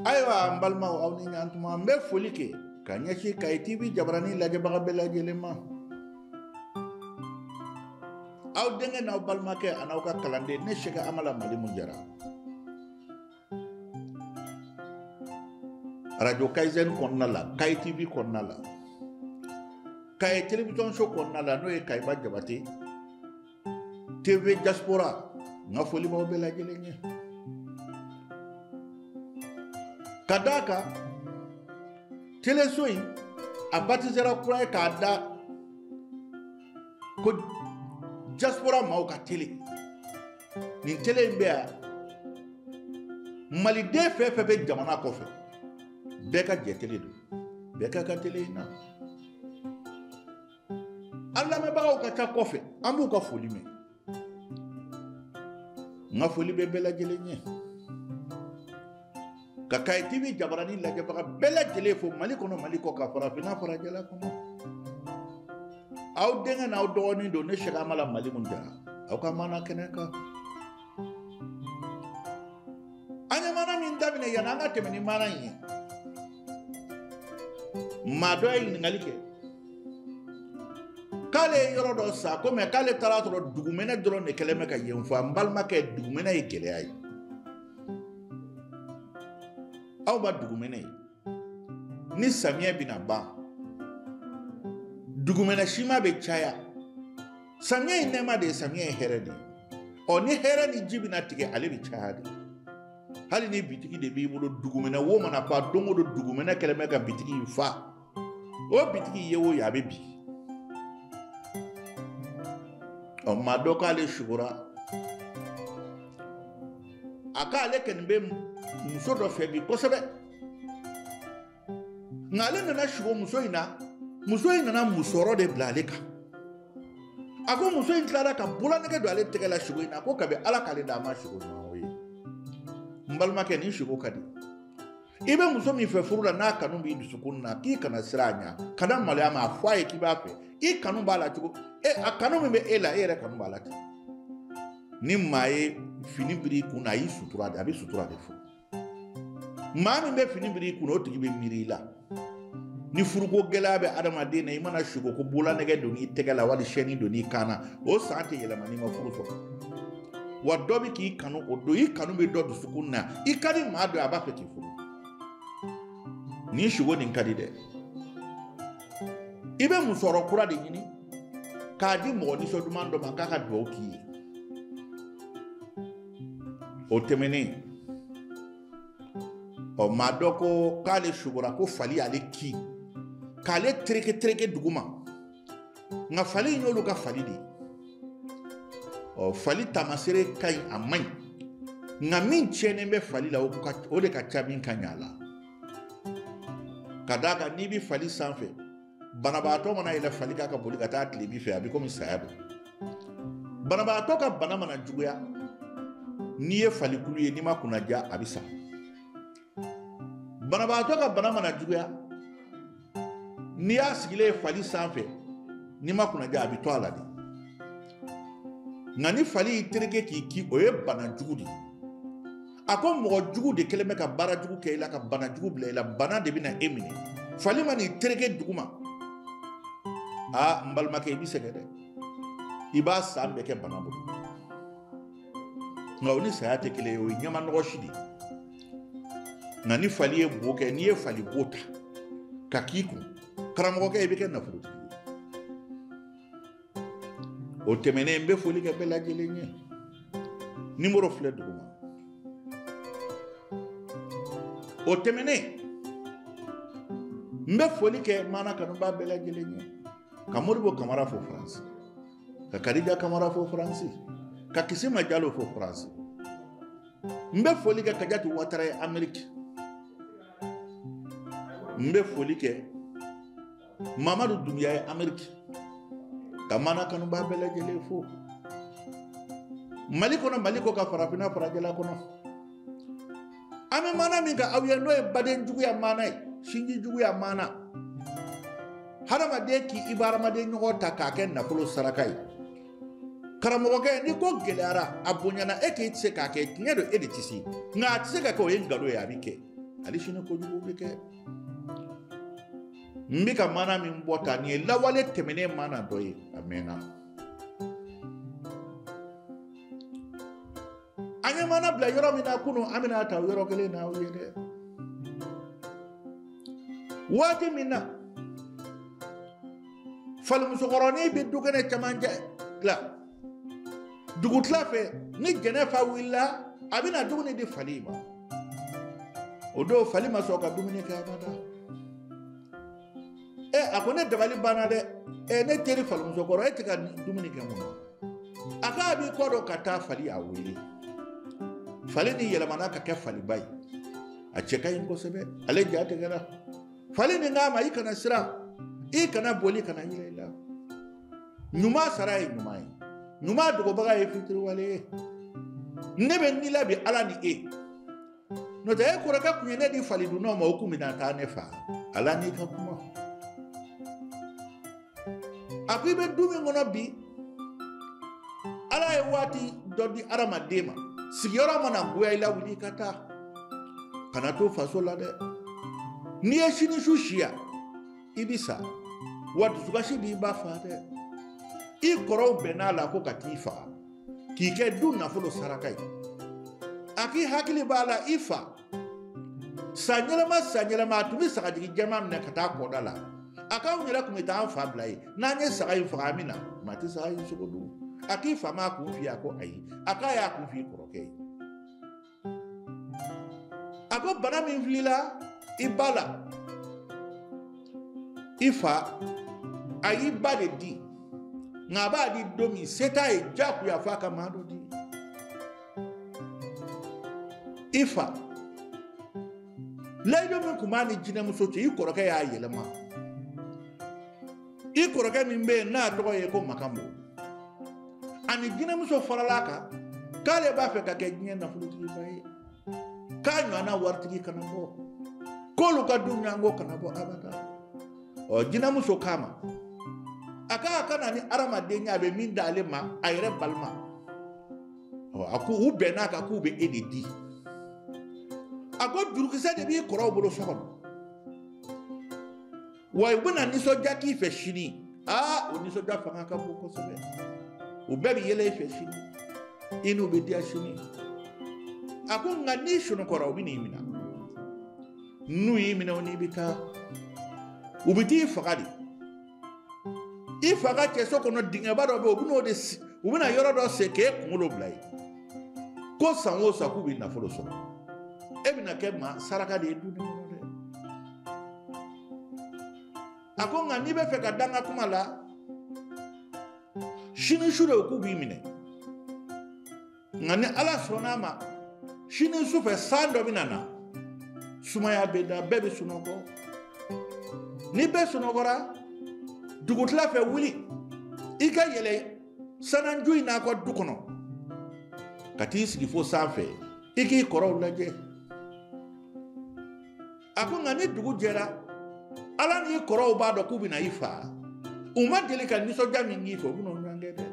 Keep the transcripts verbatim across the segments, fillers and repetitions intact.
aywa mbalma aw ni ñantuma mbe foli ke ka ñaci Kay T V jabarani laje baga bela jelema aw denge naw balma ke anaw ka kalande ne shega amala mali munjara radio Kaizen konna la Kay T V konna la Kay television show konna la no e Kay ba jabati T V diaspora nga foli ba bela jelenye kadaka telesoyi abatizera kura kada ko diaspora mauka tele ni tele mbea mali de fe fe be jamana ko fe beka je tele do beka ka tele na alla me bawo ka ta ko fe ambu ka foli me nga foli be bela jelenye ka Kay T V jabarani la jabara bela jele fo mali kono mali ko ka fara fina fara jela kono aw denga na aw doni do ne shega mala mali mun jara aw ka mana keneka anya mana min dabine yana nga temeni mana yi ma do yi ngalike kale yoro do sa ko me kale tara to dugumene dro ne keleme ka yemfa mbalma ke dugumene yi gele ay aw ba dugumene ni samia bina ba dugumene shima be chaya samia inema de samia heredi o ni heredi jibina tige ale bi chaya hali ni bitiki de bi mudo dugumene wo mana pa dongo do dugumene keleme ka bitiki fa o bitiki yewo ya bebi o madoka le shugura aka ale kenbe muso do febi kosebe ngale nana shugo muso ina muso ina na musoro de blaleka ako muso in klara ka bula nege do ale tegela shugo ina ko kabe ala kale da ma shugo no wi mbalma ke ni shugo kadi ibe muso mi fe furula na kanu bi dusukun na ki kana siranya kana male ama afwaye ki ba fe i kanu bala tugo e akanu mi be ela ere kanu bala ti ni maye fini biri kuna yi sutura de abi sutura de fu mami be fini biri kuno tigi be mirila ni furugo gelabe adama de na imana shugo ko bula nege do ni tegala wali sheni do ni kana o sante yela mani ma furu so wadobi ki kanu o do yi kanu be do sukunna ikari ma do aba feti furu ni shugo ni kadi de ibe musoro kura de nyini ka di mo ni so dumando makaka do ki o temene o madoko kale shugura ko fali ale ki kale treke treke duguma nga fali nyolu ka fali di o fali tamasere kai amai nga min chene be fali la o de ka chamin kanyala kadaka ni bi fali sanfe banabato mana ila fali ka ka boli ka ta atlibi fe abi komi sayabu banabato ka bana mana juguya ni ye fali kulu ye ni ma kuna ja abisa banabato ka bana mana juguya ni ya sigile fali sanfe ni ma kuna ja abi to ala di ngani fali tereke ki ki o ye bana jugu di ako mo jugu de keleme ka bara jugu ke ila ka bana jugu bla ila bana de bina emine fali mani tereke duguma a mbalma ke bi segede iba sambe ke bana bu ngawni sayate kile yo nyama no shidi ngani fali e boke ni e fali bota kakiku karamo ke be ke na furuti o temene mbe foli ke bela jelenye numéro fleur duguma o temene mbe foli ke mana kanu ba bela jelenye kamorbo kamara fo France ka Kadija Kamara fo France ka Kisima Jallow fo France mbe foli ke Kadiatou Ouattara Amérique mbe foli ke Mamadou Doumbia Amérique kamana kanu ba bela jele fo Mali kono Mali ko ka farafina farajela kono ame mana mi ga awiye no e baden jugu ya mana shinji jugu ya mana harama de ki ibarama de nyogo takake na fulo sarakai karamo ke ni ko gelara abunyana e ke tse ka ke ngedo editisi nga tse ka ko yen gado ya bike ali sini ko jugu be ke mbika mana min bota ni lawale temene mana doyi amena anya mana bla yoro mina kuno amina ta yoro kele na uyede wati minna fal musokoroni be dugane chamanja la dugutla fe ni gene fa willa abina dugune di falima odo falima soka dumine ka mata e akone dabali bana de e ne teri fal musokoro e tika dumine ka mo aka bi kodo kata fali awili fali ni yela mana ka ke fali bay a cheka yin ko sebe ale jate gara fali ni ngama ikana sira ikana boli kana yila nyuma sarai nyuma nyuma dogo baga e fitri wale nebe nila bi ala ni e no te ko raka kunye ne di fali du no ma okumi na ta ne fa ala ni ka kuma api be dumi ngono bi ala e wati dodi arama dema sigiyora mana goya ila wuli kata kana to fasola de ni e shini shushia ibisa watu sugashi bi ba fa de i koro benala ko katifa ki ke dunna folo sarakai aki hakili bala ifa sanyela ma sanyela ma tumi saka digi jamam ne kata ko dala aka unyela kumita fa blai nanye saka ifa amina mati saka yusukodu aki fa ma ku fi ako ayi aka ya ku fi koroke ako bana min flila ibala ifa ayi bade di ngaba di domi seta e jaku ya faka mado di ifa lejo min kumani jina musoche ikoroka ya yelema ikoroka min be na to ye ko makambo ani jina muso faralaka kale ba fe ka ke jina na fuluti baye kanyo na wartigi kanabo kolu ka dunya ngo kanabo abada o jina muso kama aka kana ni arama denya be min dale ma ayre balma o aku ubena ka ku be edidi ako durukisa de bi koro bolo sokon way buna ni so jaki fe shini ah oni so dafa ka bu ko sobe u bebi yele fe shini inu be dia shini ako ngani shuno koro bi ni mina nu yi mina oni bita ubiti fakadi ifaga ke sokono dinga bado be obuno de ubina yoro do seke kumulo blai ko sanwo sakubi na folo so ebina ke ma saraka de du de akonga ni be fe ka danga kumala shini shure ku bi mine ngani ala sonama shini su fe sando binana sumaya beda bebe sunoko ni be sunogora dugutla fe wuli ika yele sananju ina ko dukono kati sigi fo sanfe iki koro laje akonga ni dugu jera ala ni koro ba do kubina ifa uma delika ni so jami ngi fo buno ngede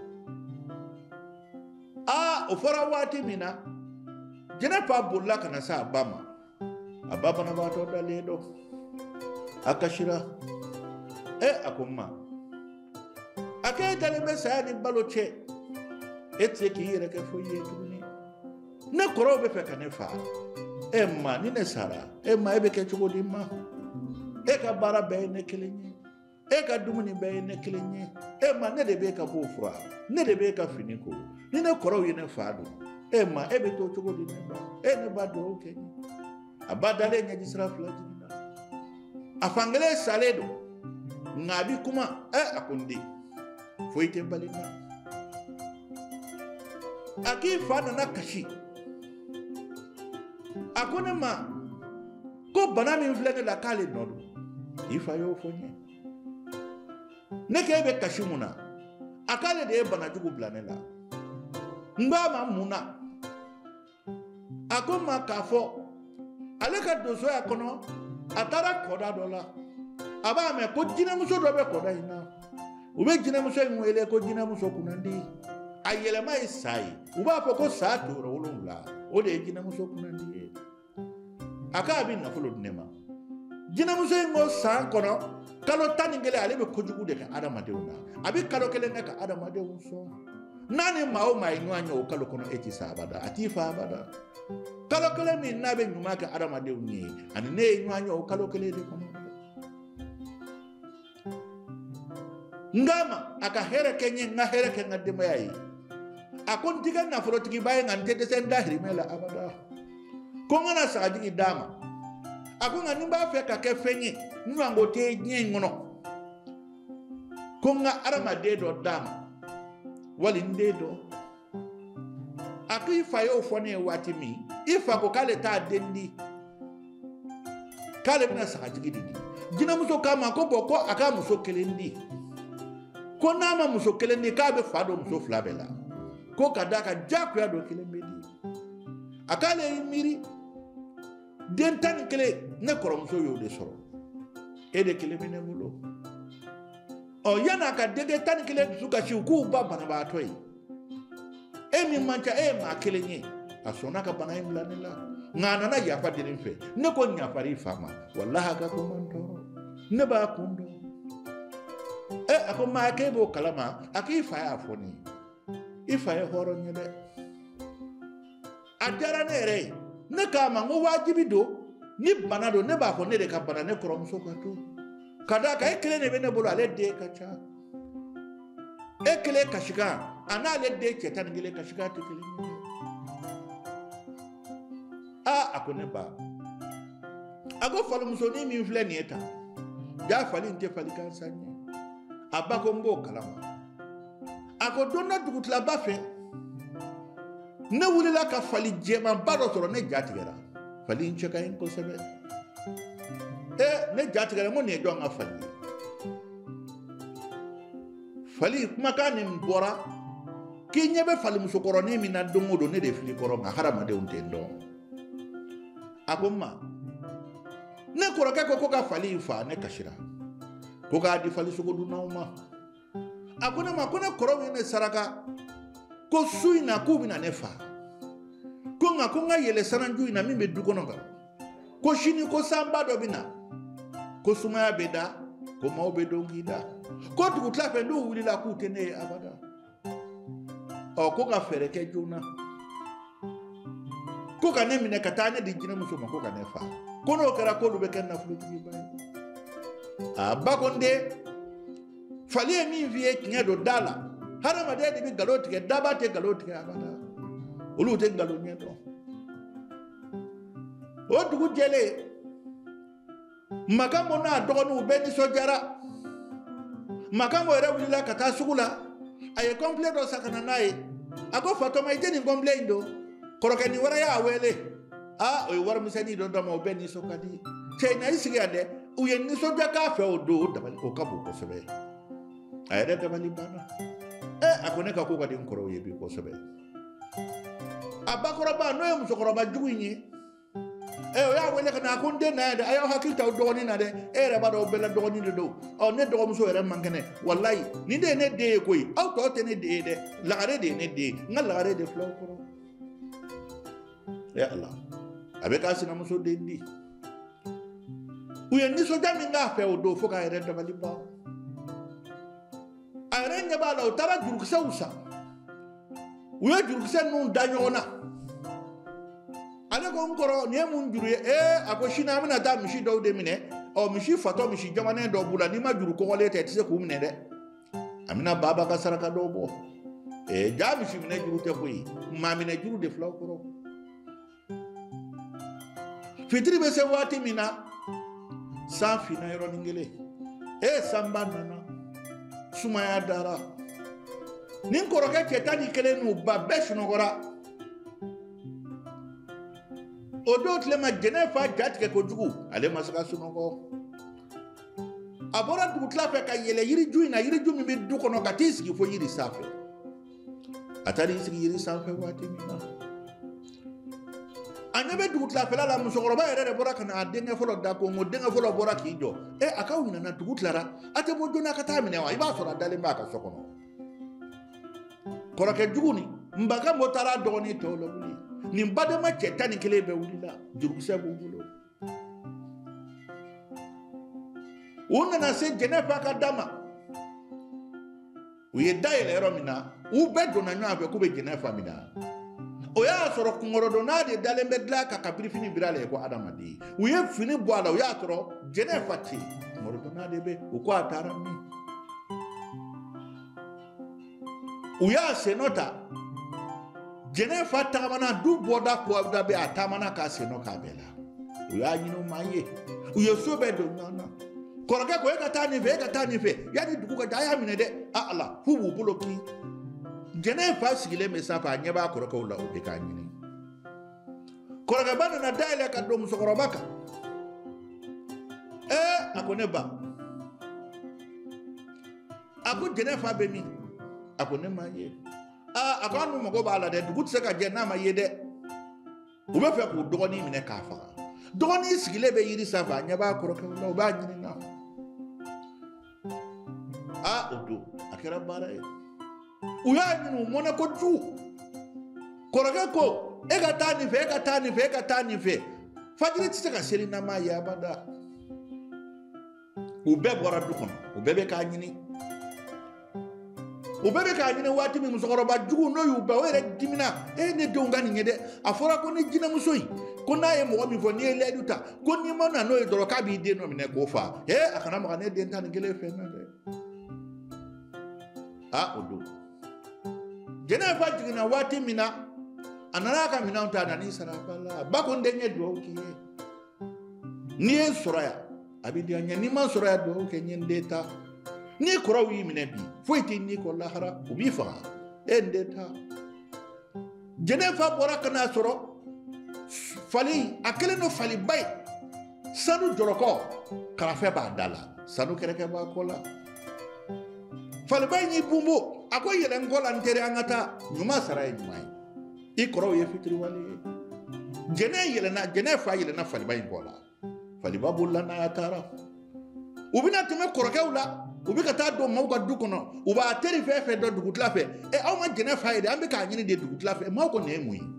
a o fora wati mina jena pa bulla kana sa bama ababa na ba to daledo akashira e akumma ake dalebe sa ni baloche etse ki yere ke fo yetuni ne koro be fe kana fa emma ni ne sara emma ebe ke chugodi ma e ka bara be ne kelenye e ka dumuni be ne kelenye emma ne de be ka bofra ne de be ka finiko ni ne koro yene faado emma ebe to chugodi ne ba e ne ba do ke abadale nya disra flaji na afangele saledo ngabi kuma e akundi foite balina aki fana na kashi akone ma ko bana mi flene la kale nodo ifa yo fonye neke be kashi muna akale de bana jugu blanela mba ma muna akoma kafo aleka doso ya kono atara koda dola aba me ko jina muso do be koda ina ube jina muso ngwele ko jina muso kunandi ayele mai sai uba fo ko sa to ro ulumla o de jina muso kunandi aka bi nafolo nema jina muso ngo san kono kalo tani ngele ale be kojugu de ka adamadenw na abi kalo kelen ka adamadenw so nani mawo mai nwanyo kalo kono eti sabada ati fa abada kalo kelen mi nabe nyuma ka adamadenw ni ani ne nwanyo kalo kelen de kono ngama aka here kenye nga here kenga de mai akon tiga na foro tigi baye ngante de sen dahri mela abada ko ngana sa digi dama akon ngani ba fe ka ke fenye nwango te nyen ngono ko nga arama de do dama wali ndedo aki fayo fone wati mi ifa ko kale ta dendi kale bina sa digi digi jina muso kama ko boko aka muso kelendi ko nama muso kelendi ka be fado muso flabela ko kadaka jaku ya do kelembedi akale miri den tan kele ne koro muso yo de soro e de kelemene mulo o yana ka dege tan kele suka shi ku ba bana ba toyi e mi mancha e ma kelenye asona ka bana imla nila ngana na ya fadin fe ne ko nya fari fama wallahi ka ko mandoro ne ba kundo e ako ma ke bo kalama aki fa ya foni ifa ya horo nyele ajara ne re ne ka ma ngo wajibi do ni bana do ne ba ko ne de ka bana ne koro muso ka to kada ka ekele ne bene bolo ale de ka cha ekele ka shiga ana ale de ke tan gele ka shiga tekele a akone ba ago falo muso ni mi fle ni eta ja fali nte fali kan sanye abako mbo kalama ako donna dugutla bafe ne wulila ka fali jema bado soro ne jatigera fali nche ka en ko sebe e ne jatigera mo ne jonga fali fali kuma ka ni mbora ki nyebe fali musokoro ne mi na dongodo ne de fili koro nga harama de untendo akoma ne koro ka ko ka fali fa ne kashira ko ga di fali sogodu na uma akona makona koro ne saraka ko suina ko bina nefa ko nga ko nga yele sananju ina mimbe dukono ga ko shini ko samba do bina ko sumaya beda ko mawbe do ngida ko du tlafe ndo wuli la ku tene abada o ko ga fere ke juna ko ka ne mine katane di jina muso ko ka nefa ko no kara ko lube ken na fluti bay abakonde fali mi vie ngedo dala harama de bi galoti ke dabate galoti ke abada ulu te galo nyedo o dugu jele makambo na dogonu beni sojara makambo era wulila kata sugula ay complet do sakana nae ako fatoma ite ni complet ndo koroke ni wara ya wele a o war musani do do mo beni sokadi chena isigi ade uyen ni soja ka fe o do dabali o kabo ko sebe ay de dabali bana e akone ka ko kadi nkoro yebi ko sebe abakoro ba no yum sokoro ba jugunyi e o ya wele kana akunde na de ayo hakita do ni na de e re ba do bela do ni do o ne do muso re mangene wallahi ni de ne de koy aw to te ne de de la gare de ne de ngal la gare de flow koro ya allah abe ka sina muso de ndi uyen ni so jami nga fe o do fo ka re de bali ba are nya ba la o tara juru sa usa uye juru se nun danyona ale ko nkoro ni mun juru e akoshina amina ta mishi do de mine o mishi fato mishi jamane do bula ni ma juru ko wole te tse ko mine de amina baba ka saraka do bo e ja mishi mine juru te ko yi ma mine juru de flaw koro fitri be se wati mina sa fina yoro ningele e samba nana sumaya dara nin koroke ketani kele nu ba besno gora odot le ma jenefa jatke ko jugu ale masaka sunoko abora du tlafe ka yele yiri juina yiri jumi be du kono katiski fo yiri safe atari sigi yiri safe wati mina anyabe du tlafe la musogoro ba yere bora kana adenga folo da ko mo denga folo bora kijo e akawina na du tlara ate mo jona kata mine wa iba so dale ma ka sokono koroke juguni mbaka motara doni tolo buli ni mbade ma chetani kele be wulila jurugse bugulo u nana se jɛnɛfa ka dama u ye dayɛlɛ yɔrɔ min na u bɛɛ donna ɲɔgɔn fɛ k'u bɛ jɛnɛfa min na o y'a sɔrɔ kunkɔrɔdonna de dalen bɛ dilan ka kabiri fini biri a la ko adamaden u ye fini bɔ a la u y'a sɔrɔ jɛnɛfa tɛ yen kunkɔrɔdonna de bɛ u ko a taara min u y'a senɔ ta jɛnɛfa tagamana du bɔda kɔda bɛ a taamana k'a senɔ k'a bɛɛ la u y'a ɲini u ma ye u ye so bɛɛ don ɲɔgɔn na kɔrɔkɛ ko e ka taa nin fɛ e ka taa nin fɛ yanni dugu ka jɛ a y'a minɛ dɛ a ala f'u b'u bolo kin jɛnɛfa sigilen bɛ sanfɛ a ɲɛ b'a kɔrɔkɛw la o bɛ k'a ɲini kɔrɔkɛba nana dayɛlɛ ka don musokɔrɔba kan ee a ko ne ba a ko jɛnɛfa bɛ min a ko ne ma ye aa a ko an dun mago b'a la dɛ dugu tɛ se ka jɛ n'a ma ye dɛ u bɛ fɛ k'u dɔgɔnin minɛ k'a faga dɔgɔnin sigilen bɛ yiri sanfɛ a ɲɛ b'a kɔrɔkɛw la u b'a ɲini na aa o don a kɛra baara ye u y'a ɲini u mɔnɛ kojugu kɔrɔkɛ ko e ka taa nin fɛ e ka taa nin fɛ e ka taa nin fɛ fajiri tɛ se ka seli n'a ma ye abada u bɛɛ bɔra du kɔnɔ u bɛɛ bɛ k'a ɲini u bɛɛ bɛ k'a ɲini waati min musokɔrɔba jugu n'o y'u bɛɛ o yɛrɛ dimina e ne denw ka nin ye dɛ a fɔra ko ni jinɛmuso in ko n'a ye mɔgɔ min fɔ n'i ye layidu ta ko n'i ma na n'o ye dɔrɔn k'a b'i den dɔ minɛ k'o faa ee a kana maga ne den tan ni kelen fɛn na dɛ a o don jɛnɛfa jiginna waati min na a nana ka minɛnw ta a nan'i sara ba la ba ko n den ye dugawu k'i ye n'i ye n sɔrɔ yan a bɛ diya n ye n'i ma sɔrɔ yan dugawu kɛ n ye n den ta n'i kɔrɔw y'i minɛ bi foyi tɛ n'i kɔ lahara u b'i faga e n den ta jɛnɛfa bɔra ka n'a sɔrɔ fali a kɛlen don faliba ye sanu jɔlɔkɔ karafɛ b'a da la sanu kɛrɛkɛ b'a kɔ la faliba in y'i bunbo a ko yɛlɛ n kɔ la n teri an ka taa ɲuman sara ye ɲuman ye i kɔrɔw ye fitiriwale ye jɛnɛ yɛlɛna jɛnɛ fa yɛlɛna faliba in kɔ la faliba bolila n'a ya taara u bɛna tɛmɛ kɔrɔkɛw la u bɛ ka taa don maaw ka du kɔnɔ u b'a teri fɛn fɛn dɔn dugutila fɛ ɛ aw ma jɛnɛ fa ye dɛ an bɛ k'a ɲini de dugutila fɛ maaw ko nin ye mun ye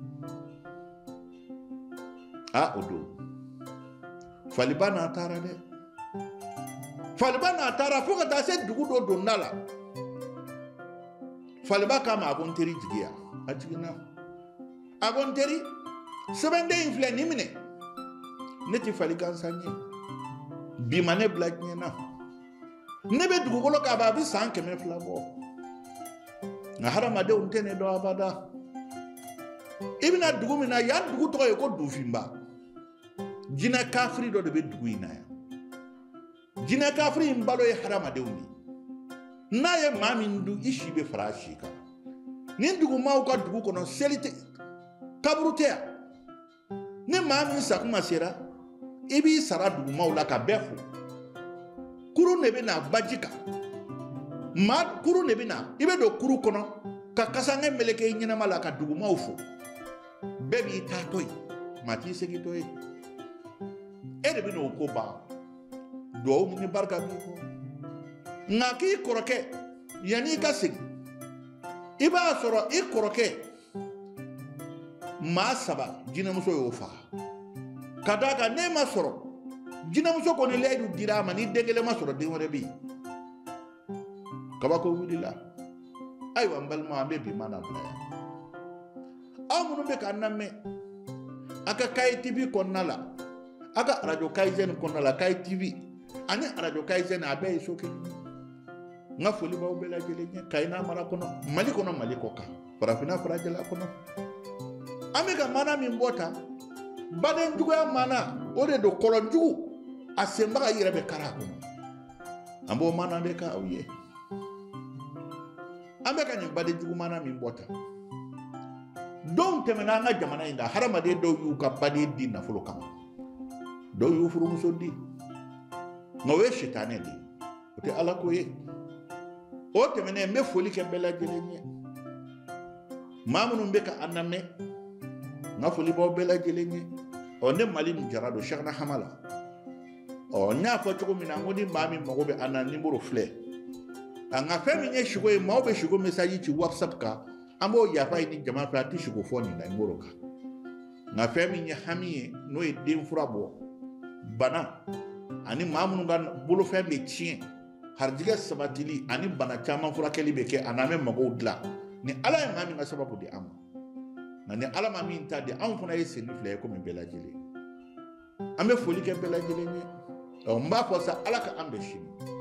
a o don faliba n'a taara dɛ faliba n'a taara fo ka taa se dugu dɔ donda la faliba k'a ma a ko n teri jigiya a jiginna a ko n teri sɛbɛnden in filɛ nin minɛ ne tɛ fali gansan ye bi ma ne bila diɲɛ na ne bɛ dugukolo kan a bɛ san kɛmɛ fila bɔ nka hadamadenw tɛ ne dɔn abada i bɛna dugu min na yan dugu tɔgɔ ye ko dufinba jinɛ kafiri dɔ de bɛ dugu in na yan jinɛ kafiri in balo ye hadamadenw de n'a ye maa min dun i si bɛ fara a si kan nin dugumaaw ka dugu kɔnɔ seli tɛ kaburu tɛ yan ni maa min sakuma sera i b'i sara dugumaaw la ka bɛɛ fo kurun de bɛ na baji kan maa kurun de bɛ na i bɛ don kurun kɔnɔ ka kasange meleke i ɲɛnama la ka dugumaaw fo bɛɛ b'i taatɔ ye maa t'i segintɔ ye e de bɛ n'o ko ban duwawu ni barika b'i kɔ nka k'i kɔrɔkɛ yanni i ka segin i b'a sɔrɔ i kɔrɔkɛ maa saba jinɛmuso y'o faga ka d'a kan n'e ma sɔrɔ jinɛmuso kɔni layidu dira a ma ni den kelen ma sɔrɔ den wɛrɛ bɛ yen kabako wulila ayiwa n balima an bɛ bi mana bila yan aw minnu bɛ k'an lamɛn a ka Kaye T V kɔnɔna la a ka arajo Kayizɛni kɔnɔna la Kaye T V ani arajo Kayizɛni a bɛɛ ye so kelen n ka foli b'aw bɛɛ lajɛlen ye Kayi n'a mara kɔnɔ Mali kɔnɔ Mali kɔ kan farafinna farajɛla kɔnɔ an bɛ ka mana min bɔ tan baden juguya mana o de don kɔlɔn jugu a senbaga i yɛrɛ bɛ kari a kɔnɔ an b'o mana de k'aw ye an bɛ ka nin baden jugu mana min bɔ tan dɔw tɛmɛna an ka jamana in kan hadamaden dɔw y'u ka baden di nafolo kama dɔw y'u furumuso di nka o ye sitanɛ de ye o tɛ ala ko ye o tɛmɛnen n bɛ foli kɛ bɛɛ lajɛlen ye maa minnu bɛ ka an lamɛn n ka foli b'aw bɛɛ lajɛlen ye ɔ ne Mali min jara don Cheikhna Hamala ɔ n y'a fɔ cogo min na n ko ni maa min mago bɛ an na nimoro filɛ nka fɛn min ye sigo ye maaw bɛ sigo message ci WhatsApp kan an b'o yafa ɲini jama fɛ a tɛ sigo fɔ nin nimoro kan nka fɛn min ye hami ye n'o ye den fura bɔ bana ani maa minnu ka bolofɛn bɛ tiɲɛ harijɛgɛ sabatili ani bana caman furakɛli bɛ kɛ a n'an bɛ magow dilan ni ala ye maa min ka sababu di an ma nka ni ala ma min ta di anw fana ye sen fila ye komi bɛɛ lajɛlen an bɛ foli kɛ bɛɛ lajɛlen ye n b'a fɔ sa ala ka an bɛɛ sini